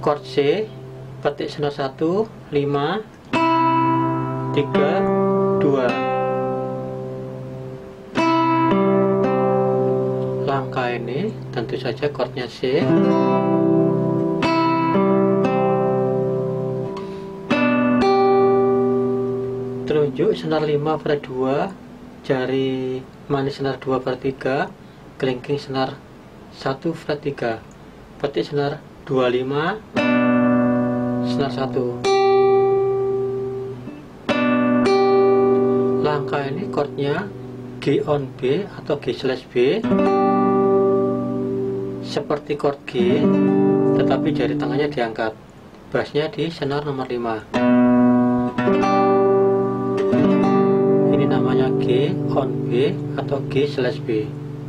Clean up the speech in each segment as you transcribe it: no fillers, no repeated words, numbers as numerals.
chord C, petik senar 1, 5, 3, 2. Langkah ini tentu saja chordnya C. Telunjuk senar 5 fret 2, jari manis senar 2 per 3, kelingking senar 1 fret 3, petik senar 25, senar 1. Langkah ini chordnya G on B atau G slash B, seperti chord G, tetapi jari tengahnya diangkat, bassnya di senar nomor 5. Ini namanya G on B atau G slash B.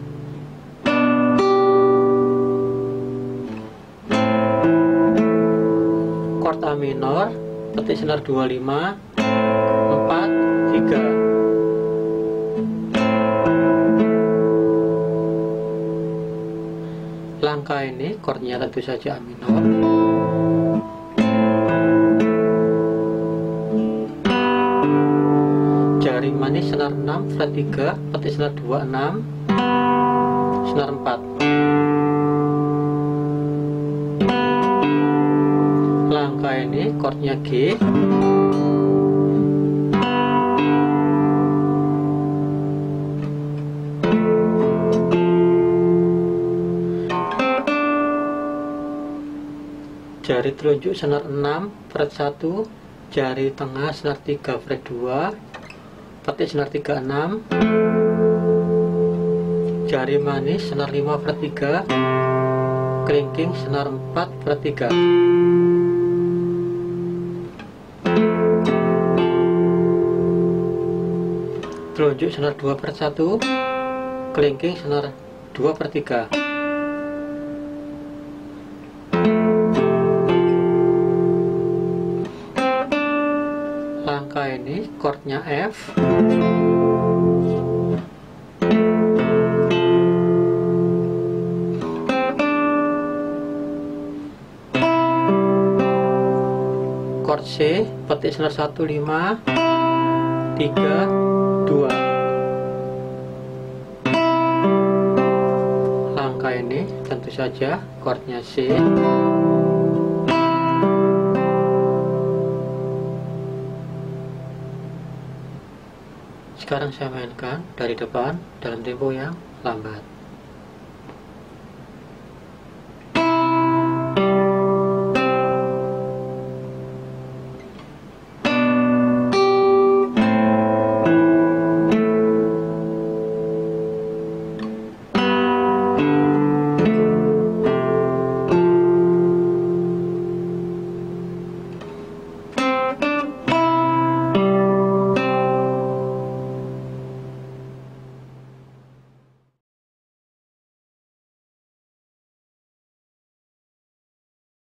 Chord A minor, petik senar 25, 4, 3. Langkah ini chordnya tentu saja A minor. Jari manis senar 6 fret 3, petik senar 26, senar 4. Langkah ini chordnya G. Jari telunjuk senar 6 fret 1, jari tengah senar 3 fret 2, petik senar 36, jari manis senar 5 fret 3, kelingking senar 4 fret 3. Telunjuk senar 2 fret 1, kelingking senar 2 per 3. Langkah ini chordnya F. Chord C, petik senar 1, 5, 3, 2. Langkah ini tentu saja chordnya C. Sekarang saya mainkan dari depan dalam tempo yang lambat.